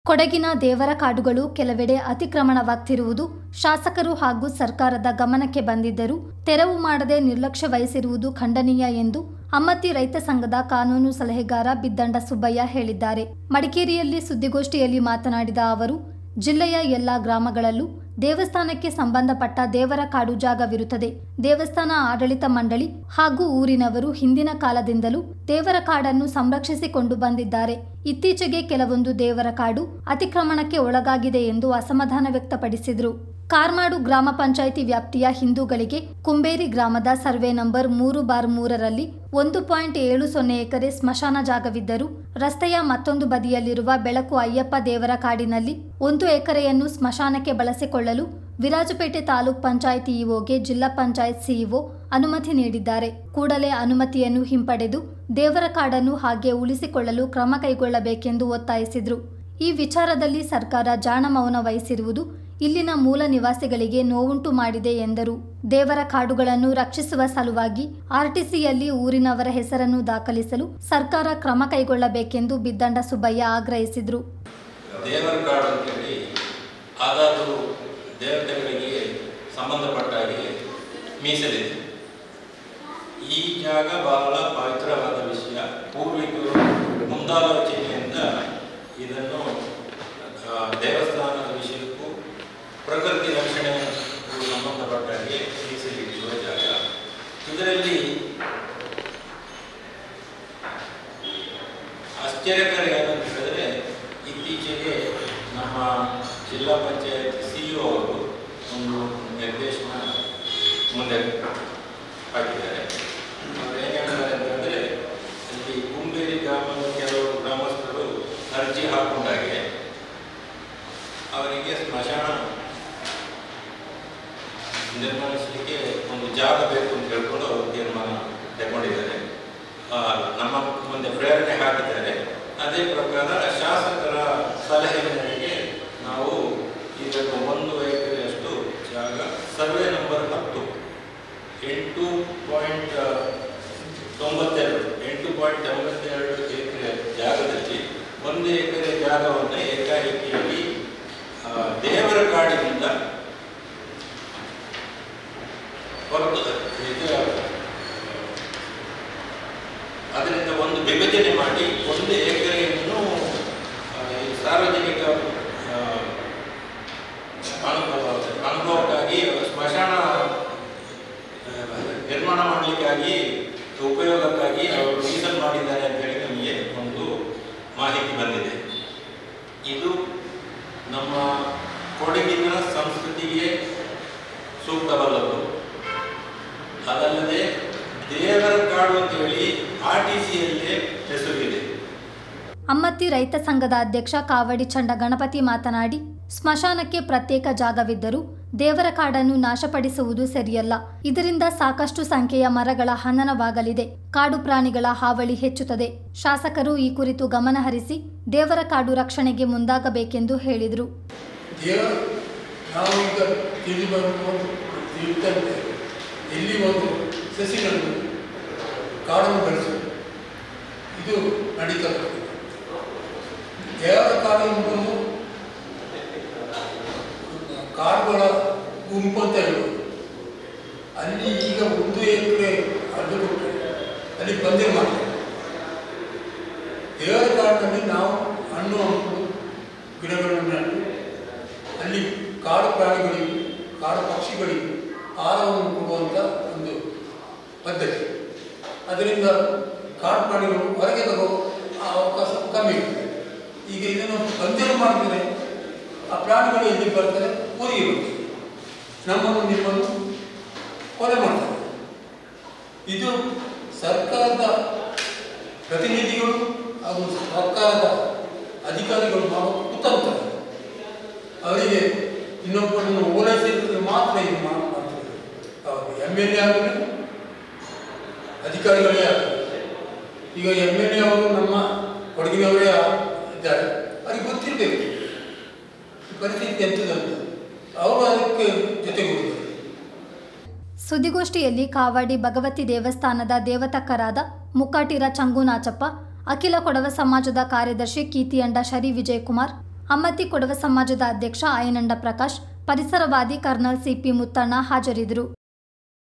ಕೊಡಗಿನ ದೇವರ ಕಾಡುಗಳು ಕೆಲವೆಡೆ ಅತಿಕ್ರಮಣವಾಗ್ತಿರುವುದು ಶಾಸಕರು ಹಾಗೂ ಸರ್ಕಾರದ ಗಮನಕ್ಕೆ ಬಂದಿದ್ದರೂ ತೆರವು ಮಾಡದೆ ನಿರ್ಲಕ್ಷ್ಯ ವಹಿಸಿರುವುದು ಖಂಡನೀಯ ಎಂದು ಅಮ್ಮತ್ತಿ ರೈತ ಸಂಘದ ಕಾನೂನು ಸಲಹೆಗಾರ ಬಿದ್ದಂಡ ಸುಬ್ಬಯ್ಯ ಹೇಳಿದ್ದಾರೆ. ಮಡಿಕೇರಿಯಲ್ಲಿ ಸುದ್ದಿಗೋಷ್ಠಿಯಲ್ಲಿ ಮಾತನಾಡಿದ ಅವರು, ಜಿಲ್ಲೆಯ ಎಲ್ಲಾ ಗ್ರಾಮಗಳಲ್ಲೂ ದೇವಸ್ಥಾನಕ್ಕೆ ಸಂಬಂಧಪಟ್ಟ ದೇವರ ಕಾಡು ಜಾಗವಿರುತ್ತದೆ. ದೇವಸ್ಥಾನ ಆಡಳಿತ ಮಂಡಳಿ ಹಾಗೂ ಊರಿನವರು ಹಿಂದಿನ ಕಾಲದಿಂದಲೂ ದೇವರ ಕಾಡನ್ನು ಸಂರಕ್ಷಿಸಿಕೊಂಡು ಬಂದಿದ್ದಾರೆ. ಇತ್ತೀಚೆಗೆ ಕೆಲವೊಂದು ದೇವರ ಕಾಡು ಅತಿಕ್ರಮಣಕ್ಕೆ ಒಳಗಾಗಿದೆ ಎಂದು ಅಸಮಾಧಾನ ವ್ಯಕ್ತಪಡಿಸಿದರು. ಕಾರ್ಮಾಡು ಗ್ರಾಮ ಪಂಚಾಯಿತಿ ವ್ಯಾಪ್ತಿಯ ಹಿಂದೂಗಳಿಗೆ ಕುಂಬೇರಿ ಗ್ರಾಮದ ಸರ್ವೆ ನಂಬರ್ 3/3ರಲ್ಲಿ 1.70 ಎಕರೆ ಸ್ಮಶಾನ ಜಾಗವಿದ್ದರೂ ರಸ್ತೆಯ ಮತ್ತೊಂದು ಬದಿಯಲ್ಲಿರುವ ಬೆಳಕು ಅಯ್ಯಪ್ಪ ದೇವರ ಕಾಡಿನಲ್ಲಿ 1 ಎಕರೆಯನ್ನು ಸ್ಮಶಾನಕ್ಕೆ ಬಳಸಿಕೊಳ್ಳಲು ವಿರಾಜಪೇಟೆ ತಾಲೂಕ್ ಪಂಚಾಯಿತಿ ಇಒಗೆ ಜಿಲ್ಲಾ ಪಂಚಾಯತ್ ಸಿಇಒ ಅನುಮತಿ ನೀಡಿದ್ದಾರೆ. ಕೂಡಲೇ ಅನುಮತಿಯನ್ನು ಹಿಂಪಡೆದು ದೇವರ ಕಾಡನ್ನು ಹಾಗೆ ಉಳಿಸಿಕೊಳ್ಳಲು ಕ್ರಮ ಕೈಗೊಳ್ಳಬೇಕೆಂದು ಒತ್ತಾಯಿಸಿದರು. ಈ ವಿಚಾರದಲ್ಲಿ ಸರ್ಕಾರ ಜಾಣ ಮೌನ ವಹಿಸಿರುವುದು ಇಲ್ಲಿನ ಮೂಲ ನಿವಾಸಿಗಳಿಗೆ ನೋವುಂಟು ಮಾಡಿದೆ ಎಂದರು. ದೇವರ ಕಾಡುಗಳನ್ನು ರಕ್ಷಿಸುವ ಸಲುವಾಗಿ ಆರ್ಟಿಸಿಯಲ್ಲಿ ಊರಿನವರ ಹೆಸರನ್ನು ದಾಖಲಿಸಲು ಸರ್ಕಾರ ಕ್ರಮ ಕೈಗೊಳ್ಳಬೇಕೆಂದು ಬಿದ್ದಂಡ ಸುಬ್ಬಯ್ಯ ಆಗ್ರಹಿಸಿದರು. ದೇವರ ಕಾಡು ಅಂತೇಳಿ ಆದಾದರೂ ದೇವತೆಗಳಿಗೆ ಸಂಬಂಧಪಟ್ಟ ಹಾಗೆ ಮೀಸಲಿದೆ. ಈ ಜಾಗ ಬಹಳ ಪವಿತ್ರವಾದ ವಿಷಯ. ಪೂರ್ವಿಕರು ಮುಂದಾಲೋಚನೆಯಿಂದ ಇದನ್ನು ದೇವಸ್ಥಾನದ ವಿಷಯಕ್ಕೂ ಪ್ರಕೃತಿ ರಕ್ಷಣೆಗೂ ಸಂಬಂಧಪಟ್ಟ ಹಾಗೆ ಮೀಸಲಿಡುವ ಜಾಗ. ಇದರಲ್ಲಿ ಆಶ್ಚರ್ಯಕರ ಏನಂತ ಹೇಳಿದ್ರೆ, ಇತ್ತೀಚೆಗೆ ನಮ್ಮ ಜಿಲ್ಲಾ ಪಂಚಾಯತ್ ಸಿಇಒ ಅವರು ಒಂದು ನಿರ್ದೇಶನ ಮುಂದೆ ಹಾಕಿದ್ದಾರೆ. ಅವರು ಏನು ಹೇಳ್ತಾರೆ ಅಂತಂದರೆ, ಅಲ್ಲಿ ಕುಂಬೇರಿ ಗ್ರಾಮದ ಕೆಲವು ಗ್ರಾಮಸ್ಥರು ಅರ್ಜಿ ಹಾಕೊಂಡಾಗೆ ಅವರಿಗೆ ಸ್ಮಶಾನ ನಿರ್ಮಾಣಿಸಲಿಕ್ಕೆ ಒಂದು ಜಾಗ ಬೇಕು ಅಂತ ಹೇಳ್ಕೊಂಡು ಅವರು ತೀರ್ಮಾನ ತಗೊಂಡಿದ್ದಾರೆ. ನಮ್ಮ ಮುಂದೆ ಪ್ರೇರಣೆ ಹಾಕಿದ್ದಾರೆ. ಅದೇ ಪ್ರಕಾರ ಶಾಸಕರ ಸಲಹೆ ಮೇರೆಗೆ ನಾವು ಇದನ್ನು 1 ಎಕರೆಯಷ್ಟು ಜಾಗ ಸರ್ವೆ ನಂಬರ್ 10 8.92 ಎಕರೆ ಜಾಗದಲ್ಲಿ 1 ಎಕರೆ ಜಾಗವನ್ನು ಏಕಾಏಕಿಯಾಗಿ ದೇವರ ಕಾಡಿನಿಂದ ಅದರಿಂದ ಒಂದು ವಿಭಜನೆ ಮಾಡಿ 1 ಎಕರೆಯನ್ನು ಸಾರ್ವಜನಿಕ ಅನುಭವಕ್ಕಾಗಿ ಸ್ಮಶಾನ ನಿರ್ಮಾಣ ಮಾಡಲಿಕ್ಕಾಗಿ ಉಪಯೋಗಕ್ಕಾಗಿ ಅವರು ಮೀಸಲು ಮಾಡಿದ್ದಾರೆ ಅಂತ ಹೇಳಿ ನಮಗೆ ಒಂದು ಮಾಹಿತಿ ಬಂದಿದೆ. ಇದು ನಮ್ಮ ಕೊಡಗಿನ ಸಂಸ್ಕೃತಿಗೆ ಸೂಕ್ತವಲ್ಲದು. ಅದಲ್ಲದೆ ದೇವರ ಕಾಡು ಅಂತ ಹೇಳಿ ಆರ್ಟಿಸಿಯಲ್ಲೇ ಹೆಸರಿದೆ. ಅಮ್ಮತ್ತಿ ರೈತ ಸಂಘದ ಅಧ್ಯಕ್ಷ ಕಾವಡಿ ಚಂಡ ಗಣಪತಿ ಮಾತನಾಡಿ, ಸ್ಮಶಾನಕ್ಕೆ ಪ್ರತ್ಯೇಕ ಜಾಗವಿದ್ದರೂ ದೇವರ ಕಾಡನ್ನು ನಾಶಪಡಿಸುವುದು ಸರಿಯಲ್ಲ. ಇದರಿಂದ ಸಾಕಷ್ಟು ಸಂಖ್ಯೆಯ ಮರಗಳ ಹನನವಾಗಲಿದೆ. ಕಾಡು ಪ್ರಾಣಿಗಳ ಹಾವಳಿ ಹೆಚ್ಚುತ್ತದೆ. ಶಾಸಕರು ಈ ಕುರಿತು ಗಮನ ಹರಿಸಿ ದೇವರ ಕಾಡು ರಕ್ಷಣೆಗೆ ಮುಂದಾಗಬೇಕೆಂದು ಹೇಳಿದರು. ಎಲ್ಲಿ ಒಂದು ಸಸಿಗಳನ್ನು ಕಾಡನ್ನು ಬೆಳೆಸುವುದು ಇದು ನಡೀತದೆ. ದೇವರ ಕಾಡು ಎಂಬುದು ಕಾಡುಗಳ ಗುಂಪು ಅಂತ ಹೇಳ್ಬೋದು. ಅಲ್ಲಿ ಈಗ 1 ಎಕರೆ ಅಡ್ಡು ಕೊಟ್ಟರೆ ಅಲ್ಲಿ ಬಂದೆ ಮಾಡ್ತಾರೆ. ದೇವರ ಕಾಡಿನಲ್ಲಿ ನಾವು ಹಣ್ಣು ಹಂಪಲು ಗಿಡಗಳನ್ನು ನೆಟ್ಟು ಅಲ್ಲಿ ಕಾಡು ಪ್ರಾಣಿಗಳಿಗೂ ಕಾಡು ಪಕ್ಷಿಗಳಿಗೂ ಆಹಾರವನ್ನು ಕೊಡುವಂಥ ಒಂದು ಪದ್ಧತಿ. ಅದರಿಂದ ಕಾಡು ಪ್ರಾಣಿಗಳು ಹೊರಗೆ ತಗೋ ಅವಕಾಶ ಕಮ್ಮಿ ಇರ್ತದೆ. ಈಗ ಇದನ್ನು ಬಂದರು ಮಾಡಿದರೆ ಆ ಪ್ರಾಣಿಗಳು ಎಲ್ಲಿ ಬರ್ತಾರೆ, ಊರಿಗೆ ಬರ್ತದೆ, ನಮ್ಮನ್ನು ನಿಮ್ಮನ್ನು ಕೊಲೆ ಮಾಡ್ತಾರೆ. ಇದು ಸರ್ಕಾರದ ಪ್ರತಿನಿಧಿಗಳು ಹಾಗೂ ಸರ್ಕಾರದ ಅಧಿಕಾರಿಗಳು ಮಾಡುವ ಕುತಂತ್ರ. ಅವರಿಗೆ ಇನ್ನೊಬ್ಬರನ್ನು ಓಲೈಸಿದ್ರೆ ಮಾತ್ರ ಇದು ಮಾಡ್ತಾರೆ. ಅವರು MLA ಆಗಲಿ ಅಧಿಕಾರಿಗಳೇ ಆಗಲಿ. ಈಗ MLA ಅವರು ನಮ್ಮ ಕೊಡಗಿನವರೇ ಇದ್ದಾರೆ. ಅವರಿಗೆ ಗೊತ್ತಿರಬೇಕು ಪರಿಸ್ಥಿತಿ ಎಂಥದಂತ. ಅವರು ಅದಕ್ಕೆ ಜೊತೆಗೂಡಿದ್ದಾರೆ. ಸುದ್ದಿಗೋಷ್ಠಿಯಲ್ಲಿ ಕಾವಾಡಿ ಭಗವತಿ ದೇವಸ್ಥಾನದ ದೇವತಕ್ಕರಾದ ಮುಕ್ಕಾಟಿರ ಚಂಗುನಾಚಪ್ಪ, ಅಖಿಲ ಕೊಡವ ಸಮಾಜದ ಕಾರ್ಯದರ್ಶಿ ಕೀತಿಯಂಡ ಶರಿ ವಿಜಯಕುಮಾರ್, ಅಮ್ಮತ್ತಿ ಕೊಡವ ಸಮಾಜದ ಅಧ್ಯಕ್ಷ ಆಯನಂಡ ಪ್ರಕಾಶ್, ಪರಿಸರವಾದಿ ಕರ್ನಲ್ ಸಿಪಿ ಮುತ್ತಣ್ಣ ಹಾಜರಿದ್ದರು.